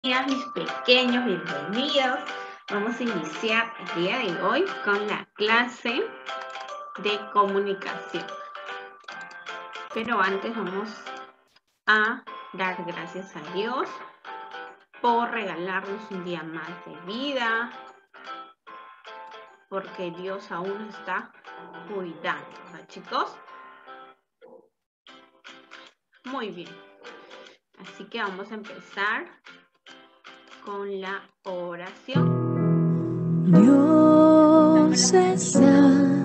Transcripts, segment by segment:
días, mis pequeños, bienvenidos. Vamos a iniciar el día de hoy con la clase de comunicación. Pero antes vamos a dar gracias a Dios por regalarnos un día más de vida, porque Dios aún nos está cuidando, ¿verdad, chicos? Muy bien. Así que vamos a empezar con la oración. Dios está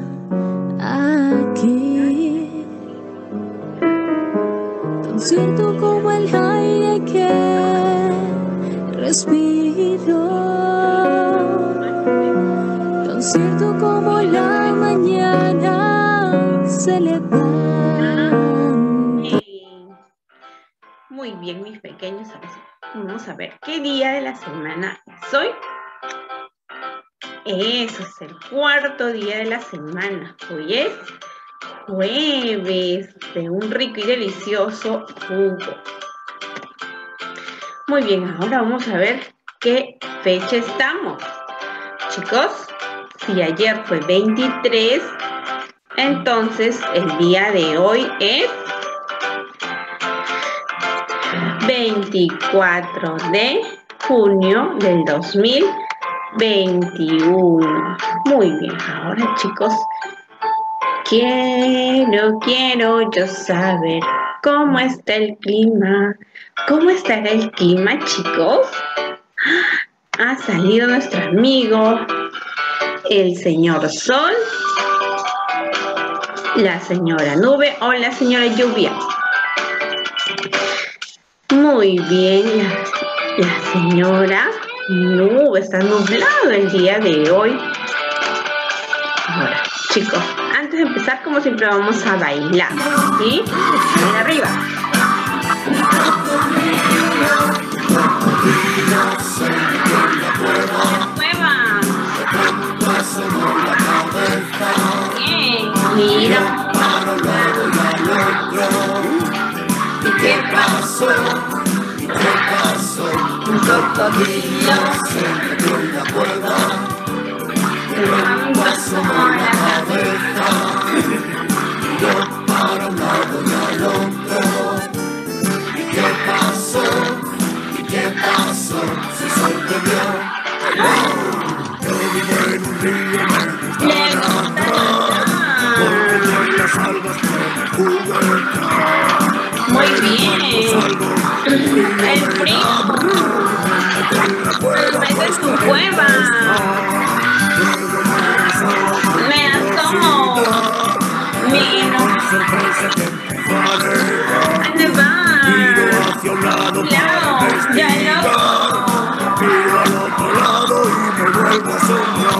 aquí, tan cierto como el aire que respiro, tan cierto como la mañana se levanta. Muy bien, mis pequeños. Vamos a ver qué día de la semana es hoy. Eso es el cuarto día de la semana. Hoy es jueves de un rico y delicioso jugo. Muy bien, ahora vamos a ver qué fecha estamos. Chicos, si ayer fue 23, entonces el día de hoy es 24 de junio del 2021. Muy bien, ahora chicos, quiero yo saber cómo está el clima. ¿Cómo estará el clima, chicos? Ha salido nuestro amigo, el señor Sol, la señora Nube o la señora Lluvia. Muy bien, la señora Nube, está nublado el día de hoy. Ahora, chicos, antes de empezar, como siempre, vamos a bailar, ¿sí? Ahí arriba. Bien, mira. ¿Y qué pasó? Un cocodrilo se metió en la cueva. Un vaso en la cabeza. Yo para un lado y al otro. ¿Y qué pasó? ¿Y qué pasó? Si Sol te vio. Yo vivo en un río, me gusta nadar, porque con las algas me jugué. Muy bien. El frío. Esa es tu cueva. Me asomo. Miro. ¿Dónde vas? Claro, ya lo. Miro al otro lado y me vuelvo a soñar.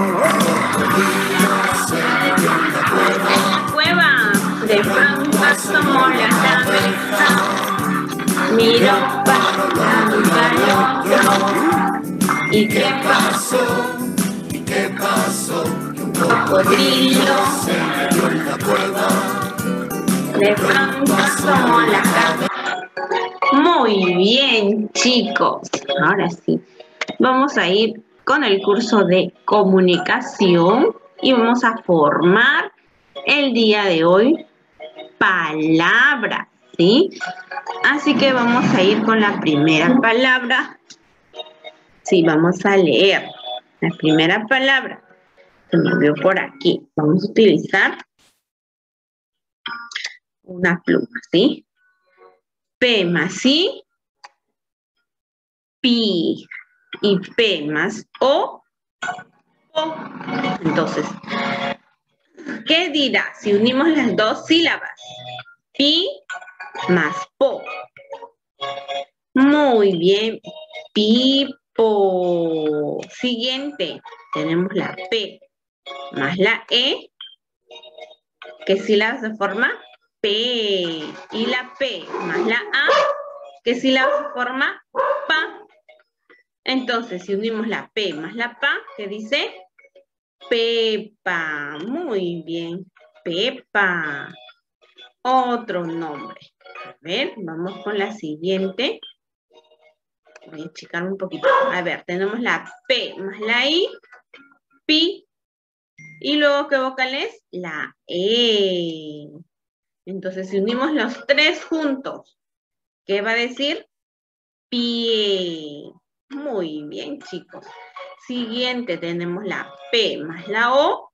En la cueva, de pronto asomo la cabeza. Miro para un lado y para el otro. ¿Y qué pasó? ¿Y qué pasó? Un cocodrilo se metió en la cueva. De pronto asomó la cabeza. Muy bien, chicos. Ahora sí, vamos a ir con el curso de comunicación y vamos a formar el día de hoy palabras, ¿sí? Así que vamos a ir con la primera palabra. Sí, vamos a leer la primera palabra. Se me vio por aquí. Vamos a utilizar una pluma, ¿sí? P más I, pi. Y P más O. Entonces, ¿qué dirá si unimos las dos sílabas? Pi más po. Muy bien. Pipo. Siguiente. Tenemos la P más la E. ¿Qué sílaba se forma? P. Y la P más la A. ¿Qué sílaba se forma? Pa. Entonces, si unimos la P más la PA, ¿qué dice? Pepa. Muy bien. Pepa. Otro nombre. A ver, vamos con la siguiente. Voy a achicarme un poquito. A ver, tenemos la P más la I, pi. Y luego, ¿qué vocal es? La E. Entonces, si unimos los tres juntos, ¿qué va a decir? Pie. Muy bien, chicos. Siguiente, tenemos la P más la O.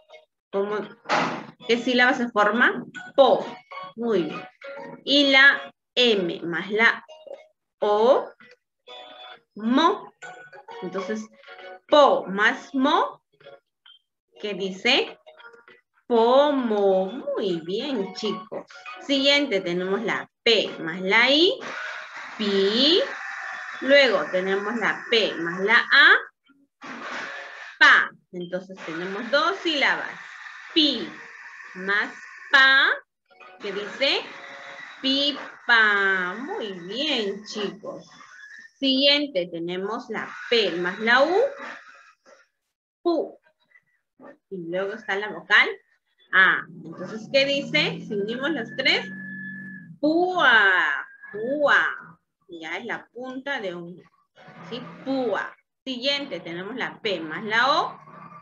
¿Qué sílaba se forma? Po. Muy bien. Y la M más la O, mo. Entonces, po más mo, ¿qué dice? Pomo. Muy bien, chicos. Siguiente, tenemos la P más la I, pi. Luego tenemos la P más la A, pa. Entonces tenemos dos sílabas. Pi más pa, ¿qué dice? Pipa. Muy bien, chicos. Siguiente, tenemos la P más la U, pu. Y luego está la vocal A. Entonces, ¿qué dice? Si unimos los tres, púa, púa. Ya es la punta de un, ¿sí? Púa. Siguiente, tenemos la P más la O,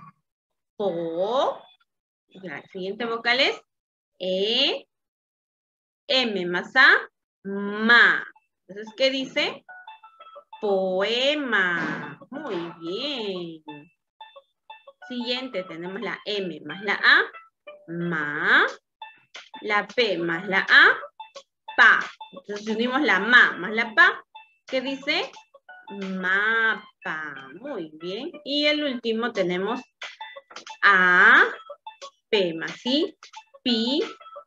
po. La siguiente vocal es E, M más A, ma. Entonces, ¿qué dice? Poema. Muy bien. Siguiente, tenemos la M más la A, ma. La P más la A, pa. Entonces, si unimos la ma más la pa, ¿qué dice? Mapa. Muy bien. Y el último tenemos A, P más I, pi,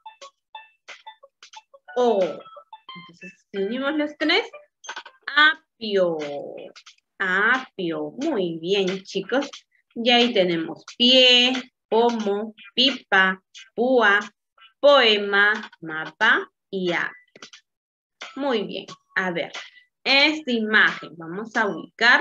O. Entonces, si unimos los tres, apio. Apio. Muy bien, chicos. Y ahí tenemos pie, pomo, pipa, púa, poema, mapa y apio. Muy bien. A ver, esta imagen vamos a ubicar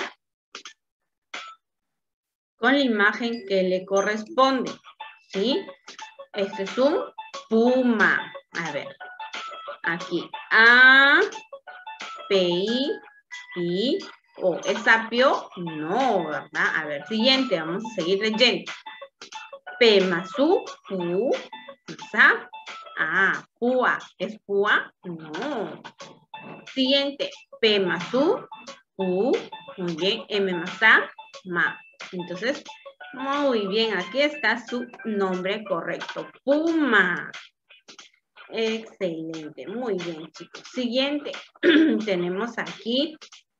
con la imagen que le corresponde. ¿Sí? Este es un puma. A ver, aquí. A, P, I, O. ¿Es apio? No, ¿verdad? A ver, siguiente. Vamos a seguir leyendo. P más U, pu, más A. Púa. ¿Es púa? No. Siguiente. P más U, pu. Muy bien. M más A, ma. Entonces, muy bien. Aquí está su nombre correcto. Puma. Excelente. Muy bien, chicos. Siguiente. Tenemos aquí.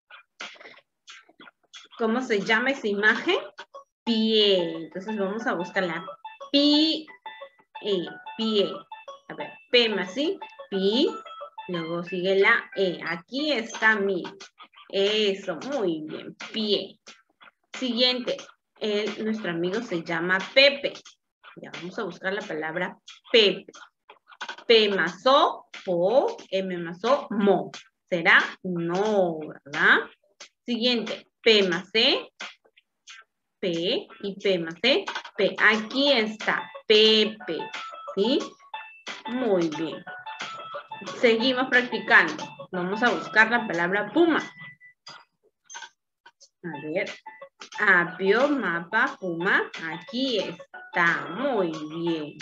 ¿Cómo se llama esa imagen? Pie. Entonces vamos a buscar la pie. Pie. A ver, P más I, pi. Luego sigue la E. Aquí está mi. Eso, muy bien. Pie. Siguiente. Nuestro amigo se llama Pepe. Ya vamos a buscar la palabra Pepe. P más O, po. M más O, mo. ¿Será? No, ¿verdad? Siguiente. P más E, P. Y P más E, P. Aquí está. Pepe. ¿Sí? Muy bien. Seguimos practicando. Vamos a buscar la palabra puma. A ver. Apio, mapa, puma. Aquí está. Muy bien.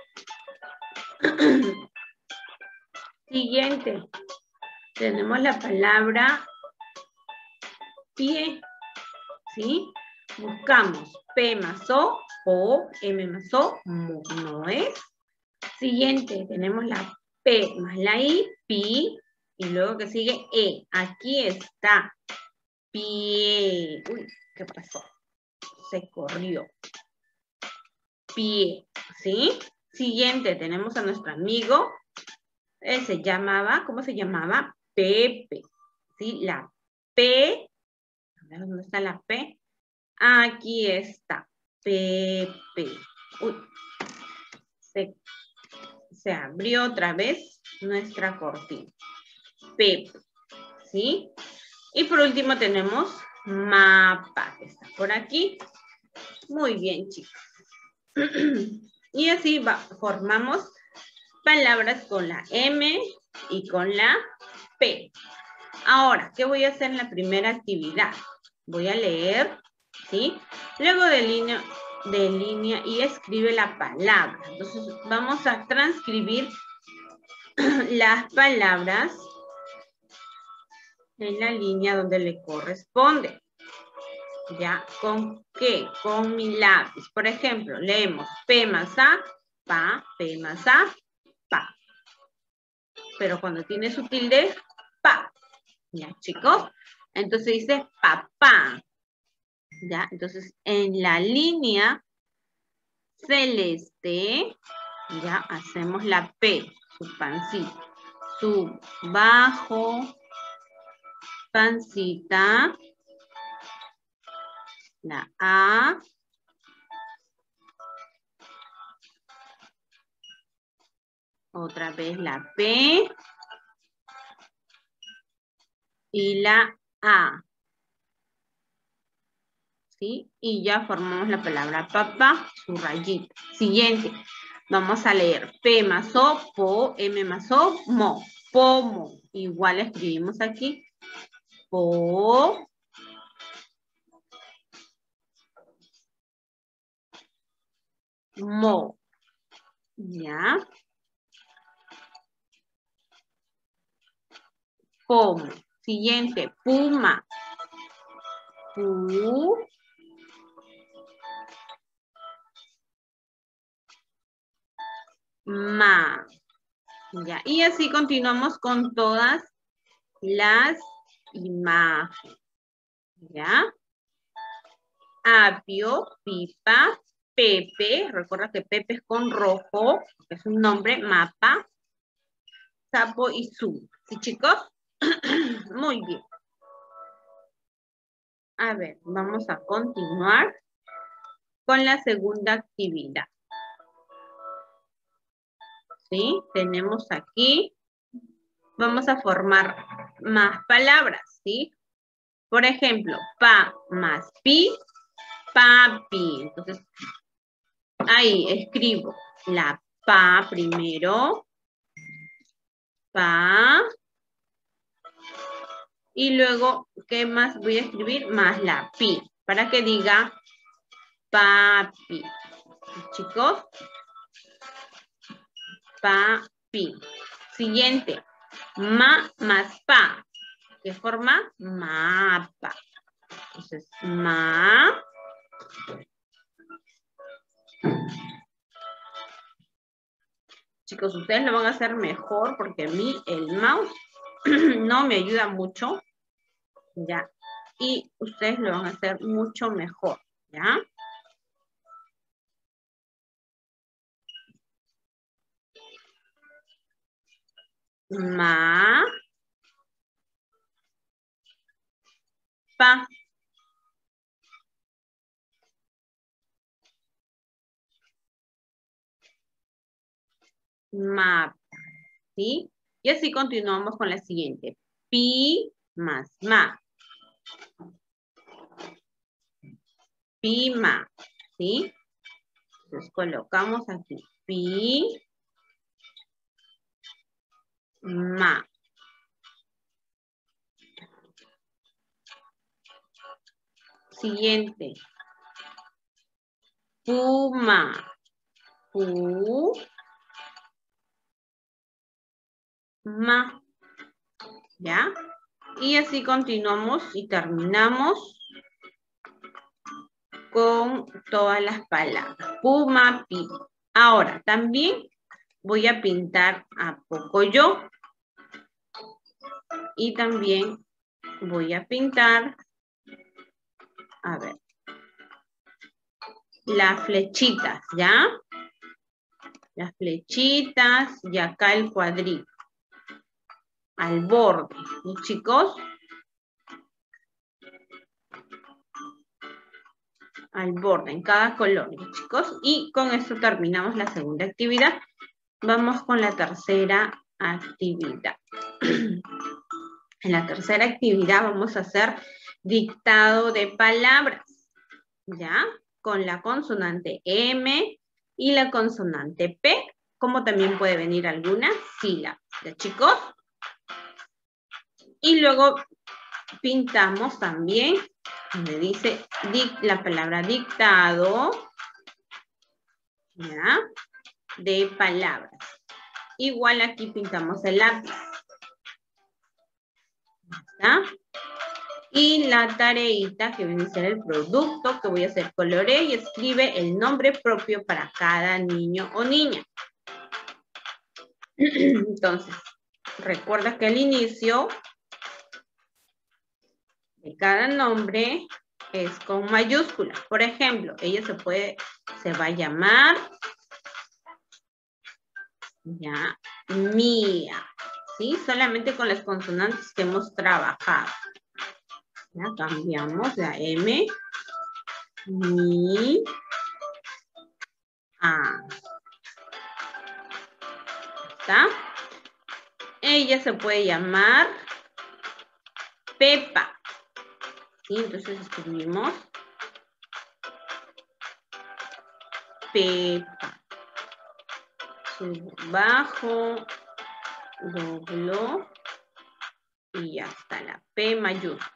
Siguiente. Tenemos la palabra pie. ¿Sí? Buscamos P más O, M más O, mo. No es. Siguiente. Tenemos la P más la I, pi. Y luego que sigue E. Aquí está. Pie. Uy, ¿qué pasó? Se corrió. Pie. ¿Sí? Siguiente, tenemos a nuestro amigo. Él se llamaba, ¿cómo se llamaba? Pepe. ¿Sí? La P. A ver, ¿dónde está la P? Aquí está. Pepe. Uy. Se abrió otra vez nuestra cortina. Pepe. ¿Sí? Y por último tenemos mapa, que está por aquí. Muy bien, chicos. Y así formamos palabras con la M y con la P. Ahora, ¿qué voy a hacer en la primera actividad? Voy a leer, ¿sí? Luego de línea y escribe la palabra. Entonces, vamos a transcribir las palabras en la línea donde le corresponde. ¿Ya? ¿Con qué? Con mi lápiz. Por ejemplo, leemos P más A, pa, P más A, pa. Pero cuando tiene su tilde, pa. ¿Ya, chicos? Entonces dice papá. ¿Ya? Entonces, en la línea celeste, ya hacemos la P, su pancita. Su bajo, pancita. La A. Otra vez la P. Y la A. ¿Sí? Y ya formamos la palabra papá, su rayita. Siguiente. Vamos a leer P más O, po, M más O, mo. Pomo. Igual escribimos aquí. Po. Mo. ¿Ya? Pomo. Siguiente. Puma. Pu. Ma. ¿Ya? Y así continuamos con todas las imágenes. ¿Ya? Apio, pipa, Pepe, recuerda que Pepe es con rojo, es un nombre, mapa, sapo y su. ¿Sí, chicos? Muy bien. A ver, vamos a continuar con la segunda actividad. ¿Sí? Tenemos aquí, vamos a formar más palabras, ¿sí? Por ejemplo, pa más pi, papi. Entonces, ahí escribo la pa primero, pa. Y luego, ¿qué más voy a escribir? Más la pi, para que diga papi. Chicos, papi. Siguiente, ma más pa, que forma mapa. Entonces, ma. Chicos, ustedes lo van a hacer mejor porque a mí el mouse no me ayuda mucho. ¿Ya? Y ustedes lo van a hacer mucho mejor, ¿ya? Ma, pa. Mapa, ¿sí? Y así continuamos con la siguiente. Pi más ma. Pima, ¿sí? Entonces colocamos aquí. Pi, ma. Siguiente. Puma. Pu, ma. ¿Ya? Y así continuamos y terminamos con todas las palabras. Puma, pi. Ahora, también voy a pintar a Pocoyo. Y también voy a pintar, a ver, las flechitas, ¿ya? Las flechitas y acá el cuadrito. Al borde, ¿sí, chicos? Al borde, en cada color, chicos. Y con esto terminamos la segunda actividad. Vamos con la tercera actividad. En la tercera actividad vamos a hacer dictado de palabras, ¿ya? Con la consonante M y la consonante P, como también puede venir alguna sílaba, ¿ya, chicos? Y luego pintamos también, donde dice la palabra dictado, ¿ya? De palabras. Igual aquí pintamos el lápiz. ¿Ya? Y la tareita que viene a ser el producto que voy a hacer, colorea y escribe el nombre propio para cada niño o niña. Entonces, recuerda que al inicio de cada nombre es con mayúsculas. Por ejemplo, ella se va a llamar ya Mía, ¿sí? Solamente con las consonantes que hemos trabajado. Ya cambiamos la M, Mi, A. ¿Está? Ella se puede llamar Pepa. ¿Sí? Entonces escribimos Pepa. Subo, bajo, doblo y ya está la P mayúscula.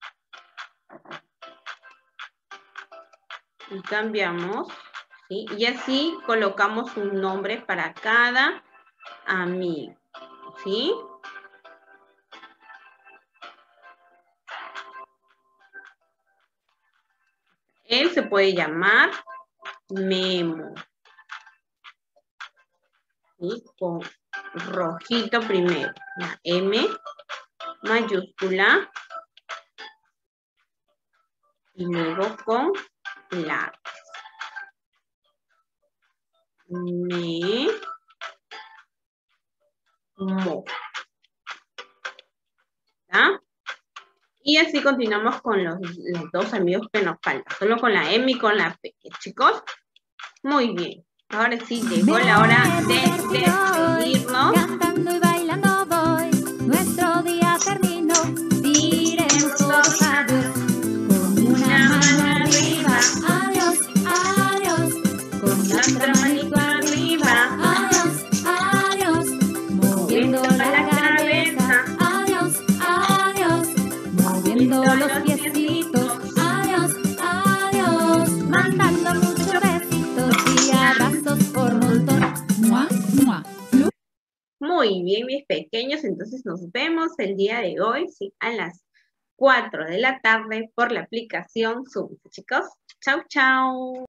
Y cambiamos, ¿sí? Y así colocamos un nombre para cada amigo, ¿sí? Él se puede llamar Memo. ¿Sí? Con rojito primero. La M mayúscula. Y luego con lápiz. Memo. ¿Está? Y así continuamos con los dos amigos que nos faltan. Solo con la M y con la P. Chicos, muy bien. Ahora sí llegó la hora de despedirnos. Cantando y bailando voy, nuestro día terminó. Diremos todos adiós, con una mano arriba. Adiós, adiós, con la otra manito arriba. Adiós, adiós, moviendo la cabeza. Adiós, adiós, moviendo los piecitos. Adiós, adiós, mandando muchos besitos y abrazos por montón. Mua, mua. Muy bien, mis pequeños, entonces nos vemos el día de hoy, sí, a las 4 de la tarde por la aplicación Zoom. Chicos, chau, chau.